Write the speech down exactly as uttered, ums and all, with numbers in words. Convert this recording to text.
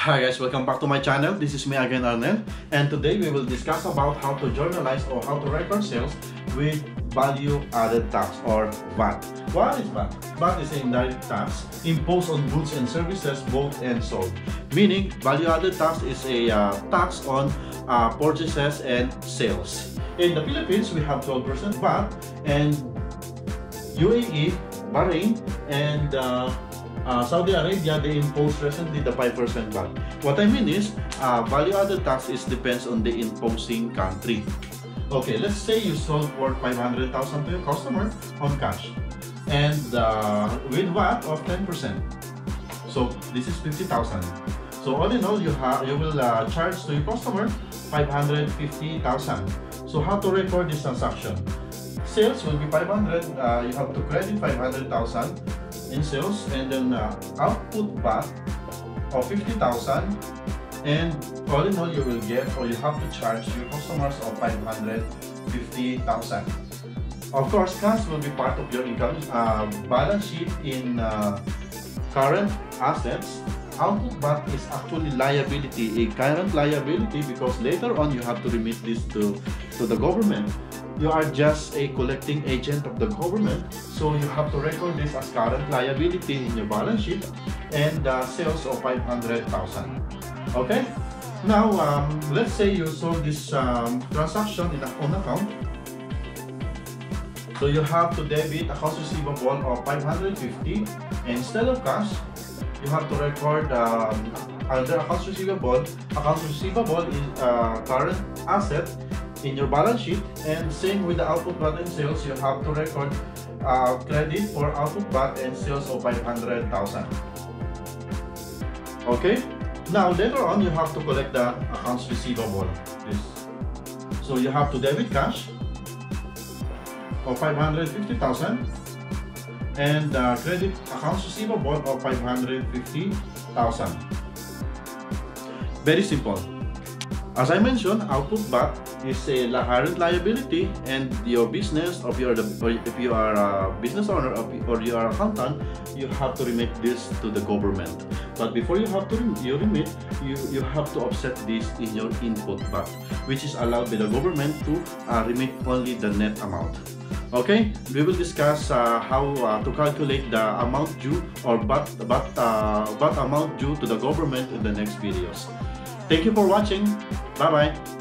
Hi guys, welcome back to my channel. This is me again, Arnel, and today we will discuss about how to journalize or how to record sales with value added tax or V A T. What is V A T? V A T is an indirect tax imposed on goods and services bought and sold. Meaning, value added tax is a uh, tax on uh, purchases and sales. In the Philippines, we have twelve percent V A T, and U A E, Bahrain, and uh, Uh, Saudi Arabia, they imposed recently the five percent V A T. What I mean is, uh, value-added tax is depends on the imposing country. Okay, let's say you sold for five hundred thousand to your customer on cash, and uh, with V A T of ten percent. So this is fifty thousand. So all in all, you have you will uh, charge to your customer five hundred fifty thousand. So how to record this transaction? Sales will be five hundred. Uh, you have to credit five hundred thousand in sales, and then uh, output V A T of fifty thousand, and all in all you will get, or you have to charge your customers of five hundred fifty thousand. Of course, cash will be part of your income uh, balance sheet in uh, current assets. Output V A T is actually liability, a current liability, because later on you have to remit this to, to the government. You are just a collecting agent of the government, so you have to record this as current liability in your balance sheet, and uh, sales of five hundred thousand. Okay? Now, um, let's say you sold this um, transaction in a own account. So you have to debit accounts receivable of five hundred fifty, and instead of cash, you have to record um, under accounts receivable. Accounts receivable is uh, current asset in your balance sheet, and same with the output V A T and sales, you have to record uh, credit for output V A T and sales of five hundred thousand. Okay? Now later on you have to collect the accounts receivable. This. So you have to debit cash of five hundred fifty thousand and uh, credit accounts receivable of five hundred fifty thousand. Very simple. As I mentioned, output V A T is a current liability, and your business, or if you are, the, or if you are a business owner or you are an accountant, you have to remit this to the government. But before you have to you remit, you, you have to offset this in your input V A T, which is allowed by the government to uh, remit only the net amount. Okay, we will discuss uh, how uh, to calculate the amount due, or V A T, V A T, uh, V A T amount due to the government in the next videos. Thank you for watching. Bye bye.